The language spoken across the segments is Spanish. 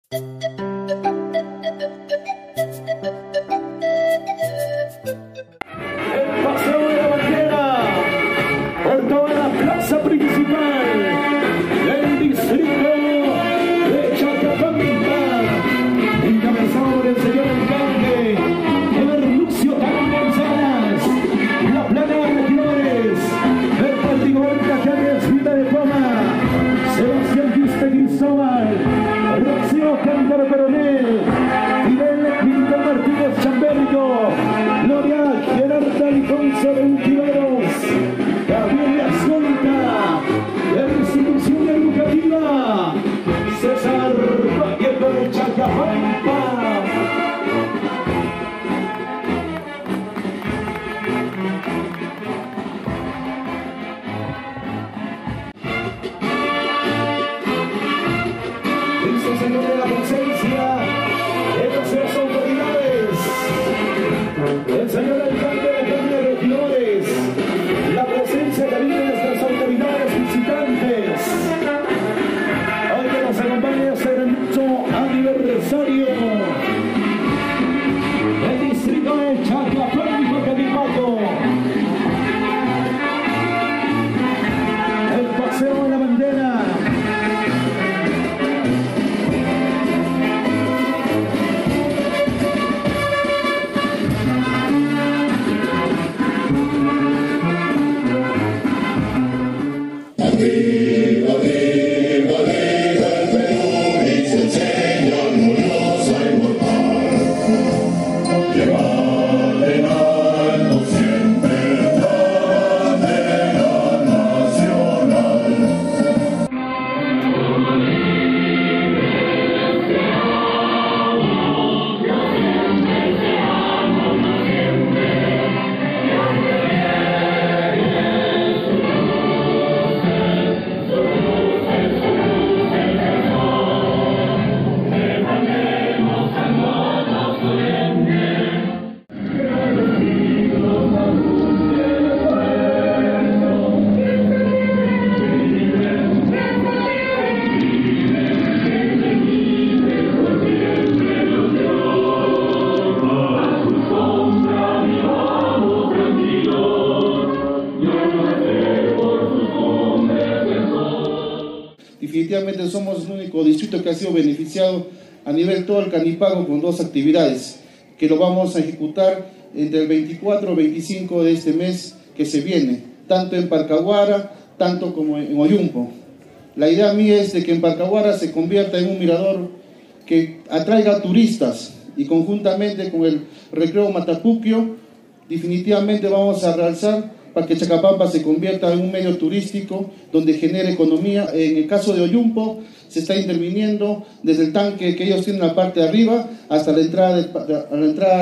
Definitivamente somos el único distrito que ha sido beneficiado a nivel todo el Canipago con dos actividades que lo vamos a ejecutar entre el 24 y 25 de este mes que se viene, tanto en Parcahuara, tanto como en Ollumpo. La idea mía es de que en Parcahuara se convierta en un mirador que atraiga turistas y conjuntamente con el Recreo Matapuquio definitivamente vamos a realzar para que Chacapampa se convierta en un medio turístico donde genere economía. En el caso de Ollumpo se está interviniendo desde el tanque que ellos tienen en la parte de arriba hasta la entrada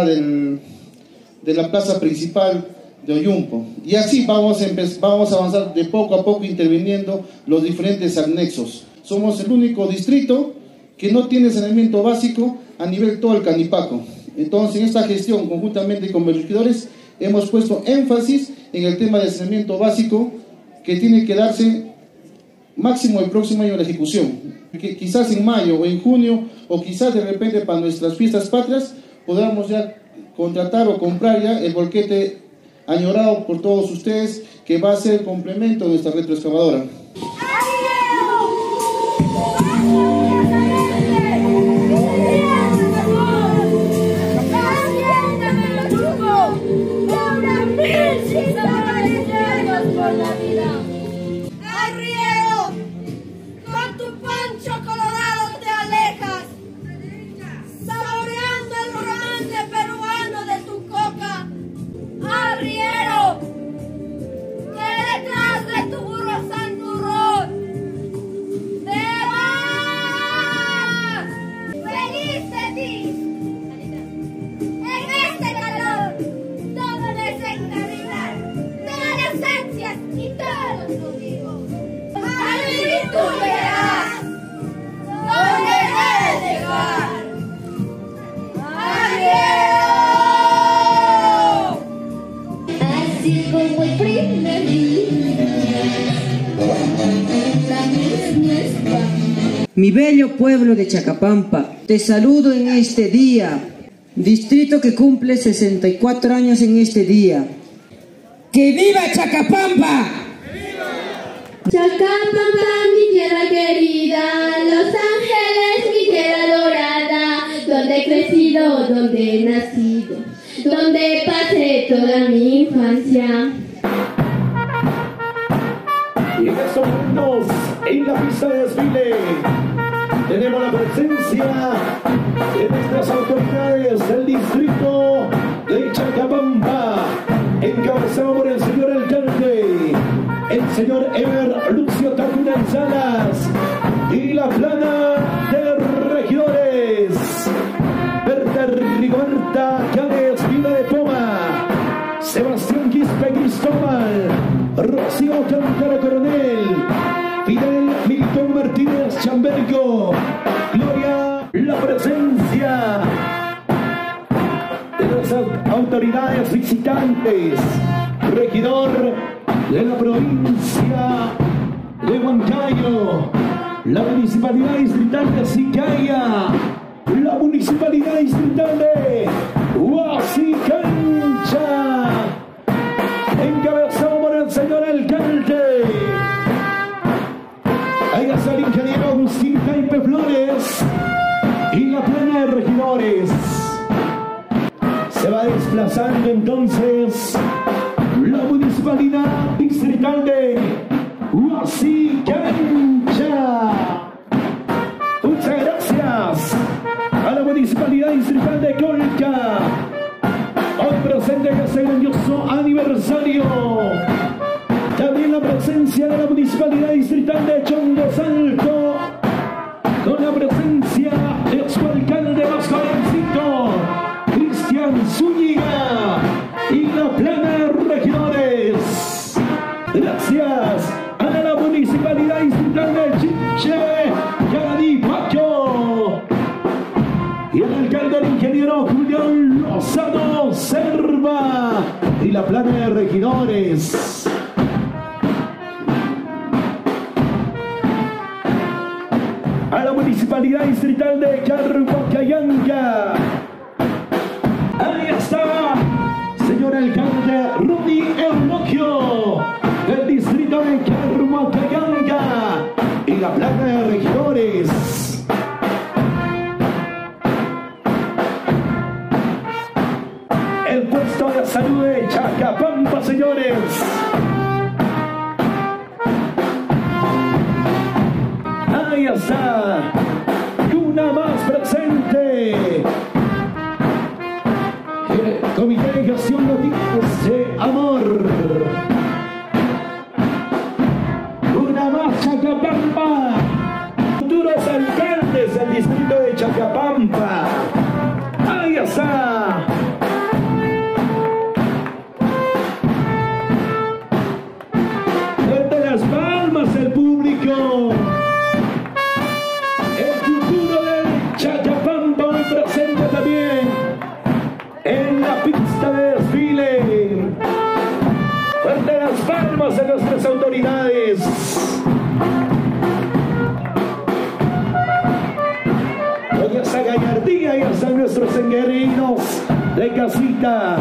de la plaza principal de Ollumpo. Y así vamos a avanzar de poco a poco interviniendo los diferentes anexos. Somos el único distrito que no tiene saneamiento básico a nivel todo el Canipaco. Entonces, en esta gestión, conjuntamente con los regidores, hemos puesto énfasis en el tema del saneamiento básico que tiene que darse máximo el próximo año de la ejecución. Que quizás en mayo o en junio o quizás de repente para nuestras fiestas patrias podamos ya contratar o comprar ya el volquete añorado por todos ustedes que va a ser el complemento de nuestra retroexcavadora. Arriero, que detrás de tu burro santurrón Mi bello pueblo de Chacapampa, te saludo en este día, distrito que cumple 64 años en este día. ¡Que viva Chacapampa! Chacapampa, mi tierra querida, Los Ángeles, mi tierra dorada, donde he crecido, donde he nacido, donde pasé toda mi infancia. Y en estos momentos, en la pista de desfile, tenemos la presencia de nuestras autoridades del distrito de Chacapampa, encabezado por el señor alcalde, el señor Ever Lucio Tacuna Salas, y la plana de regidores, Berta Rigoberta Cáez Vida de Poma, Sebastián Quispe Cristóbal, Rocío Cantara Coronel, Fidel Milton Martínez Chambergo, Gloria, la presencia de las autoridades visitantes, regidor de la provincia de Huancayo, la municipalidad distrital de Sicaya, la municipalidad distrital de Huasicancha, encabezado por el señor alcalde. Ahí está el ingeniero Agustín Jaipe Flores y la plana de regidores. Se va desplazando entonces la municipalidad distrital de Huasicancha. Muchas gracias a la municipalidad distrital de Colca, hoy presente en este grandioso aniversario. También la presencia de la municipalidad distrital de Chongos Alto, con la presencia de su alcalde más jovencito, Cristian Zúñiga, y la plana de regidores. Gracias a la municipalidad distrital de Chinche, Yaranipacho, y el alcalde, el ingeniero Julián Lozano Serva, y la plana de regidores. A la municipalidad distrital de Carhuacayanca. Ahí está, señor alcalde Rudy Euloquio, del distrito de Carhuacayanca, y la placa de regidores. El puesto de salud de Chacapampa, señores. Ahí está, una más presente. El Comité de Gestión de Amor. Una más, Chacapampa. Futuros alcaldes del distrito de Chacapampa. Ahí está. Fuerte las palmas el público. Chacapampa hoy presente también en la pista de desfile. Fuerte las palmas a nuestras autoridades. Hoy está gallardía y hasta nuestros enguerrinos de casita.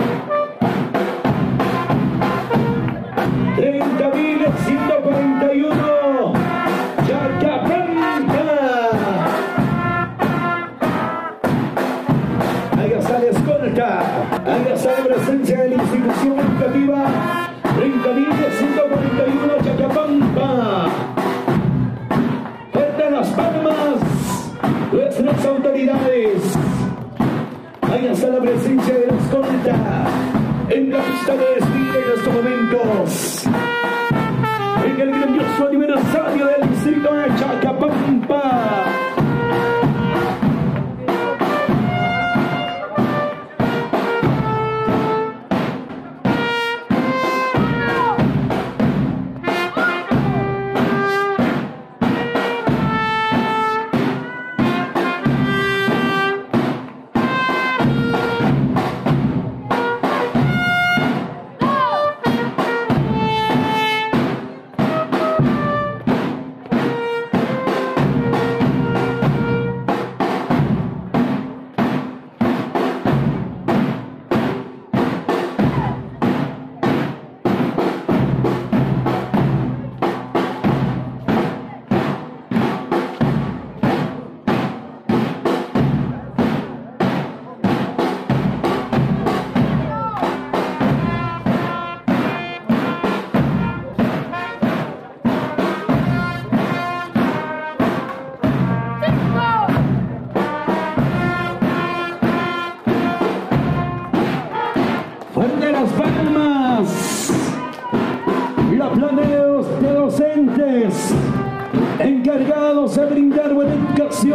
30.141 Chacapampa. Ahí está la presencia de la institución educativa 30.141 Chacapampa. Fuerte las palmas nuestras autoridades. Ahí está la presencia de la escolta en la pista de desfile en estos momentos, en el grandioso aniversario del distrito de Chacapampa.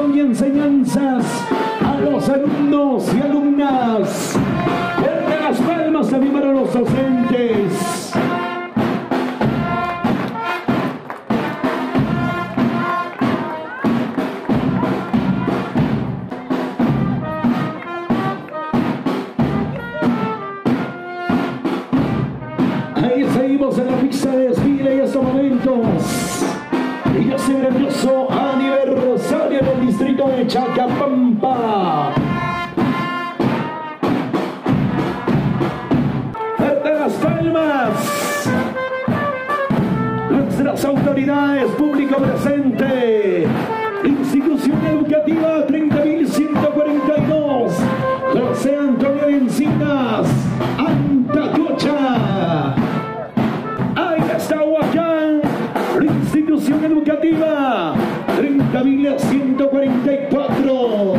educación y enseñanzas a los alumnos y alumnas. Fuerte las palmas también para los docentes. Ahí seguimos en la pista de desfile y estos momentos. Y ese grandioso aniversario del distrito de Chacapampa. ¡Fuerte las palmas! Nuestras autoridades, público presente. Institución Educativa 30.142. José Antonio Encinas, Antacocha. Ahí está Huacán. Institución Educativa 30.144.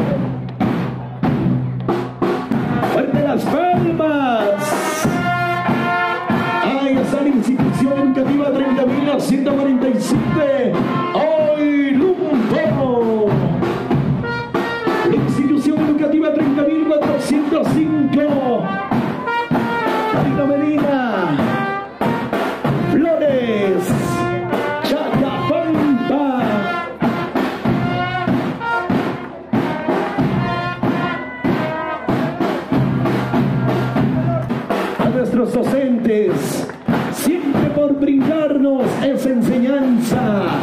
¡Fuerte las palmas! Ahí está la Institución Educativa 30.147. ¡Hoy Lumpo! La Institución Educativa 30.405. Marino Medina. Flores. Chacapampa. A nuestros docentes, siempre por brindarnos esa enseñanza.